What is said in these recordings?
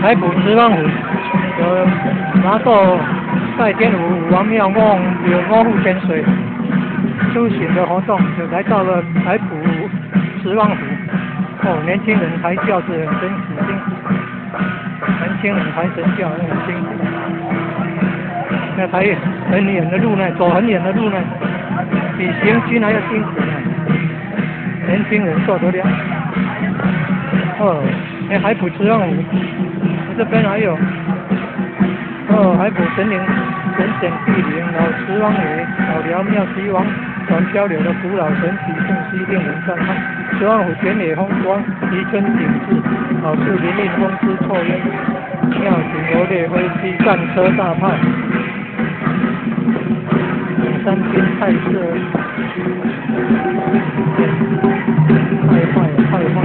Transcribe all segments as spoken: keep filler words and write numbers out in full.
海埔十万湖有拿过在天湖王庙梦有五湖潜水出行的活动，就来到了海埔十万湖。哦，年轻人抬轿子很真死辛苦，年轻人抬神轿很辛苦。那抬很远的路呢，走很远的路呢，比行军还要辛苦呢。年轻人受得了。哦，哎，海埔十万湖，这边还有。哦，海埔神灵神显地灵，老十王爷、老寮庙西王船漂流的古老神奇洞悉令人赞叹。十万湖田野风光，宜春景致，老树林荫风姿绰约，庙景罗列飞机战车大炮，三军太色，太坏太坏，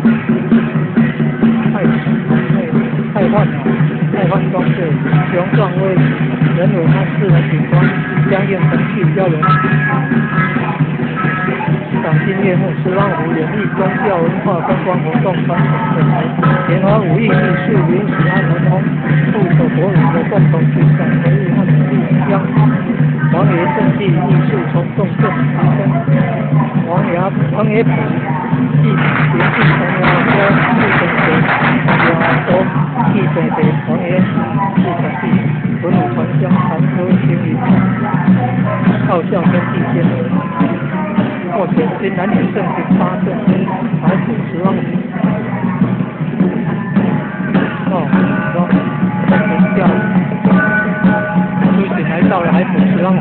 太太太坏了。太换装饰，雄壮威武，人文和自然景观相映成趣标人。赏心悦目，十万湖演绎宗教文化观光活动传统特色，联华武艺艺术云石和文风，富所国人的共同欣赏回忆和努力将王爷圣地艺术从众振提升。王爷王爷埔艺名地从牙坡富成水，牙坡地北北王爷富成地，文武传香，传歌行云，号笑天地间。目前今南女盛行八镇，海埔十万湖。哦，说神教出行来到了海埔十万湖。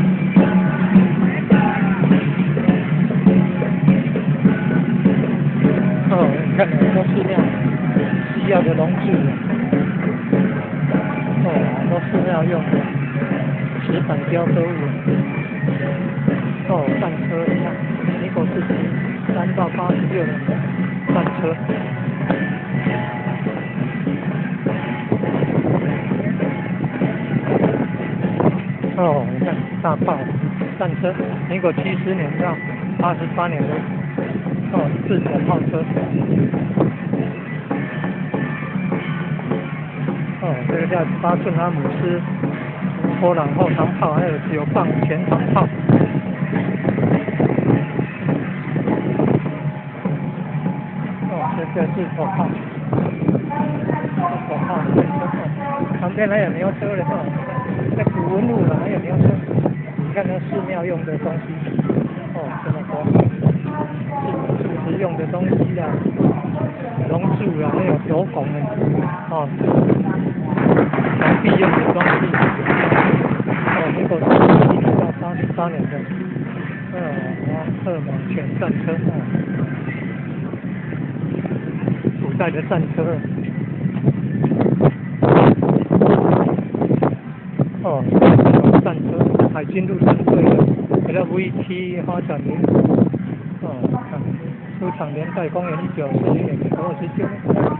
哦，你看很多寺庙需要的龙柱，哦，很多寺庙用的石板雕刻物。哦，战车你看，民国四十三到八十六年的战车。哦，你看大炮战车，民国七十年到八十八年的哦自走炮车。哦，这个叫八寸阿姆斯波朗后长炮，还有九磅前长炮。这是火炮，火炮，旁边还有牛车的哈，在古文路了还有牛车，你看那寺庙用的东西，哦，这么多，是实用的东西啦，龙柱啦，还有斗拱的，哦，墙壁用的装饰，哦，民国四十一年到八十八年的，呃，赫蒙犬战车啊。古代的战车，哦，战车，海军陆战队的 L V七 发展年，哦，看，出厂年代公元一九四零年民国二十九。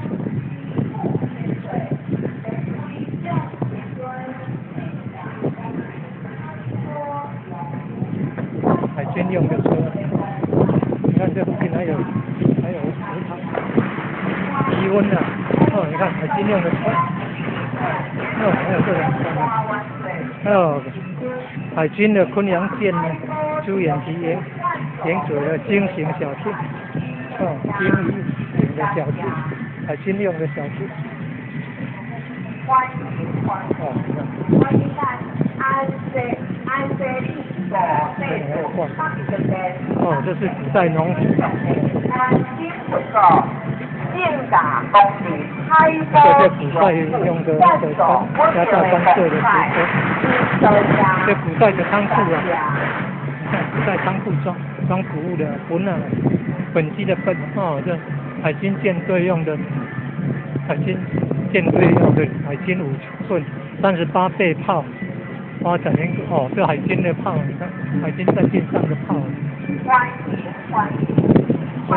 海军用的车，你看这附近还有还有食堂。低温的，哦，你看海军用的车，哦，还有这种，还有海军的昆阳舰呢，朱眼皮沿沿嘴的鲸型小艇，哦，鲸鱼型的小艇，海军用的小艇，哦，你看，哦，这是古代农夫。这是古代用的那个装加大装饰的石车，这古代的仓库啊，你看古代仓库装装谷物的苯啊，苯基的苯哦，这海军舰队用的，海军舰队用的海军五寸三十八倍炮，发展成哦，这海军的炮，你看海军战舰上的炮。是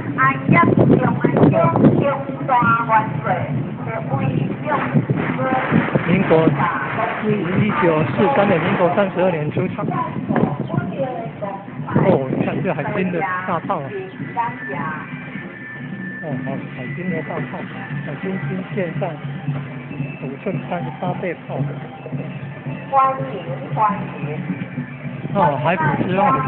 民国一九四三年，民国三十二年出厂。哦，你看这海军的大炮啊！哦， 哦，好，海军的大炮，海军军舰上五寸三十八倍炮。 欢迎欢迎。 哦，海普之用。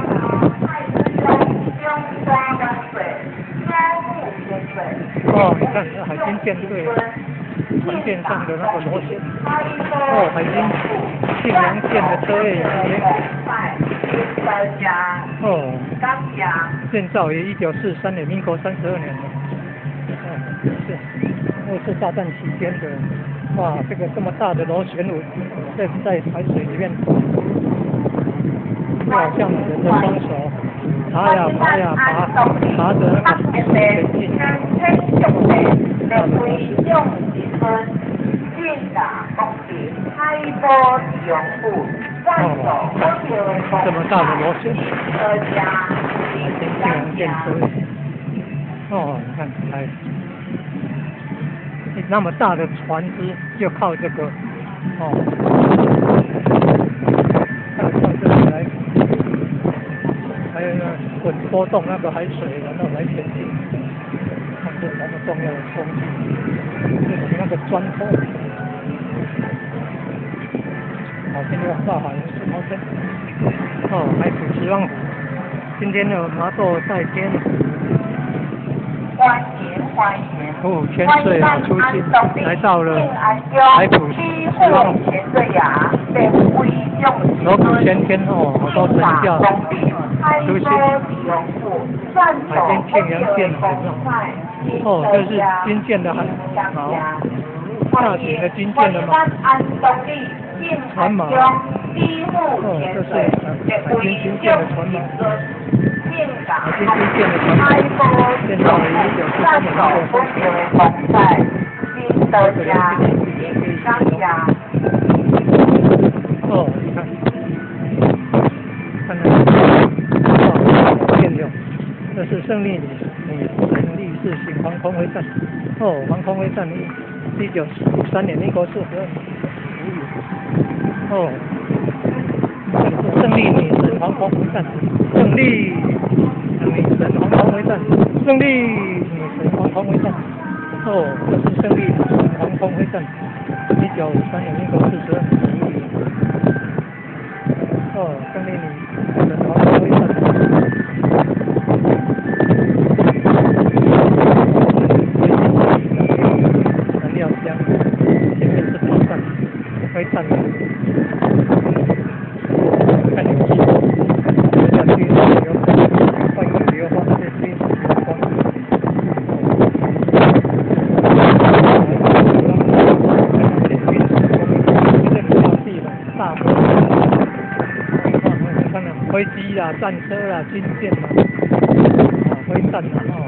哦，你看这海军舰队船舰上的那个螺旋。哦，海军庆阳舰的车位也。哦，建造于一九四三年，民国三十二年的。哦，是二次大战期间的。哇，这个这么大的螺旋桨在在海水里面，就好像人的双手爬呀爬呀爬，爬着那个前进。哦，这么大的螺旋，海军庆阳舰车。哦，你看，哎。那么大的船只就靠这个，哦，靠靠这个来，还有呢，滚波动那个海水，然后来前进。看这多么重要的工具，这是那个砖头。好，现在大海是毛线。哦，海普十万湖，今天的麻豆在天。 欢迎欢迎。 哦，潜水啊，出境来到了海普十万湖。锣鼓喧天哦，好多神教出境。海军庆阳舰海上。哦，这是军舰的海锚，大型的军舰的嘛船锚。哦，这是海军军舰的船锚。海军军舰的船锚建造于一九四三年民国三十二年。这个连续剧也可以使用。哦，你看，看那个哦，舰流，这是胜利女神立式型防空飞弹。哦，防空飞弹一九五三年民国四十二年服役。哦，这个是胜利女神防空飞弹，胜利。女神防空飞弹，胜利女神防空飞弹。哦，这是胜利女神防空飞弹，一九五三年民国四十二年服役。哦，胜利女神防空飞弹。燃料箱，前面是炮弹，飞弹。看有机动，这叫军事流。换个流放，这是军事流放。大模看了飞机啦、战车啦、军舰啦，啊，飞弹啦，哦，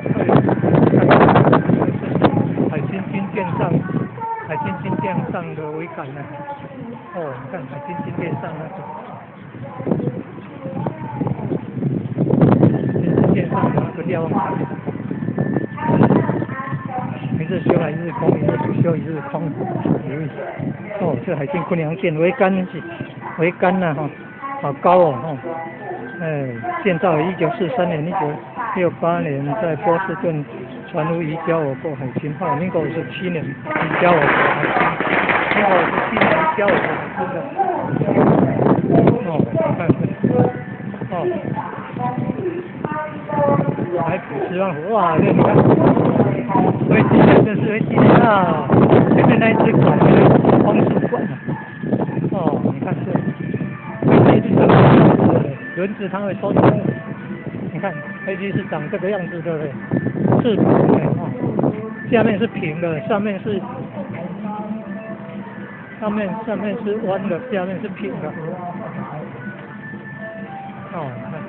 这是海军军舰上，海军军舰上的桅杆呢。哦，你看海军军舰上那个。舰上有那个瞭望台，一日休来一日空，一日不休一日空。哦，这海军昆阳舰桅杆是桅杆呐哈，好高哦哈。哎，建造于一九四三年、一九六八年在波士顿船坞移交我国海军，后来民国五十七年移交我国海军，民国五十七年移交我国海军的。哦，看这，哦。海普十万湖，哇，这你看，飞机的这是飞机的啊，前面那一只管那个风速管啊，哦，你看这飞机是轮子它会收缩，你看飞机是长这个样子，对不对？翅膀的哦，下面是平的，上面是上面上面是弯的，下面是平的，哦，你看。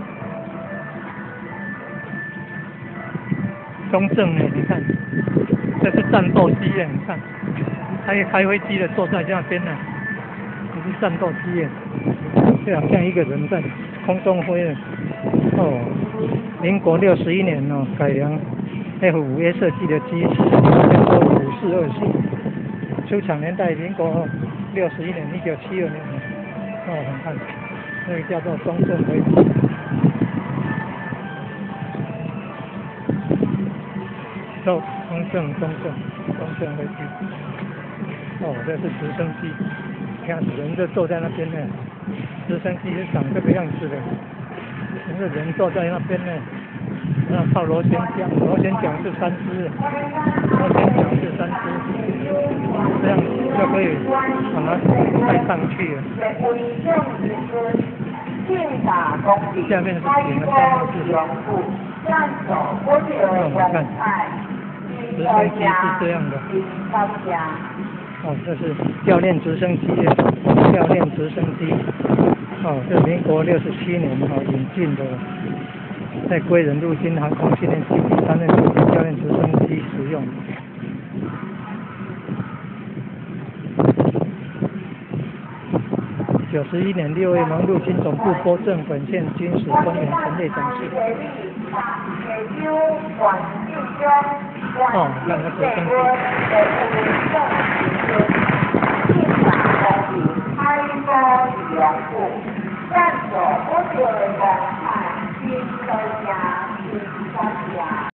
中正呢？你看，这是战斗机耶！你看，还有开飞机的坐在那边呢，这是战斗机耶，就好像一个人在空中飞了。哦，民国六十一年哦，改良 F 五 A 设计的机，叫做五四二四。出厂年代民国六十一年，一九七二年。哦，你看，那个叫做中正飞机。 宙中正中正中正飞机。哦，这是直升机，看人就坐在那边呢。直升机是长这个样子的，那个人坐在那边呢。那靠螺旋桨，螺旋桨是三只，螺旋桨是三只，这样就可以把它带上去了。下面是平的，上面是哦，那我们看，直升机是这样的。哦，这是教练直升机，教练直升机。哦，这民国六十七年哦引进的。在归仁陆军航空训练基地担任主席教练直升机使用。九十一年六月，盟陆军总部拨赠本县军史官员陈列展示。哦，看个直升机。